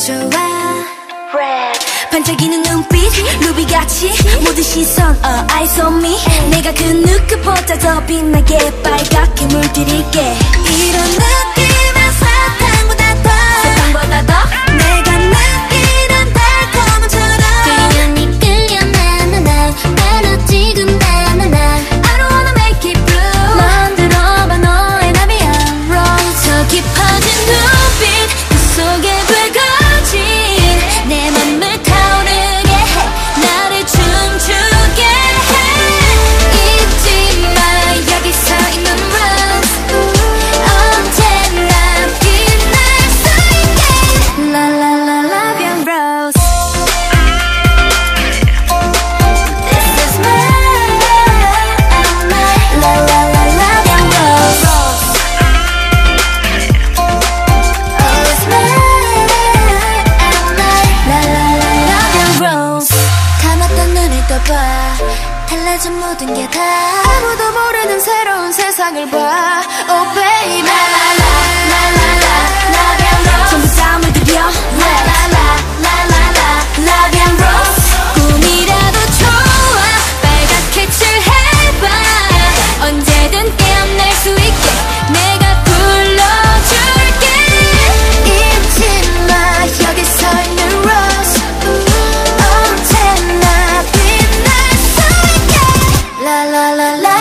좋아 반짝이는 눈빛 루비같이 모든 시선 eyes on me 내가 그 누구보다 더 빛나게 빨갛게 물들일게 이런 느낌은 사탕보다 더 내가 느끼는 달콤함처럼 그냥 니 끌려 나나나 바로 지금 나나나 I don't wanna make it blue 넌 들어봐 너의 나비야 Rose 더 깊어진 눈빛 그 속에 불거진 내 맘을 타오르게 해 나를 춤추게 해 잊지 마 여기 서 있는 Rose 언제나 빛날 수 있게 La la la love you Rose This is my La la la love you Rose Oh it's my La la la love you Rose 감았던 눈을 떠봐 달라진 모든 게 다 아무도 모르는 새로운 세상을 봐 Oh baby La la la la la la love you Rose 전부 다 물들여 La la la la la la love you Rose 꿈이라도 좋아 빨갛게 칠해봐 언제든 깨어날 수 있게 내가 불러줄게 잊지 마 여기 서 있는 Rose 언제나 빛날 수 있게 La la la la